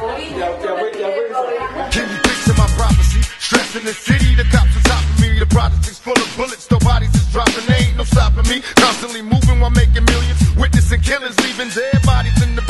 Can you picture my prophecy? Stress in the city, the cops are topping me. The project is full of bullets, no bodies is dropping. They ain't no stopping me. Constantly moving while making millions. Witnessing killings, leaving dead bodies in the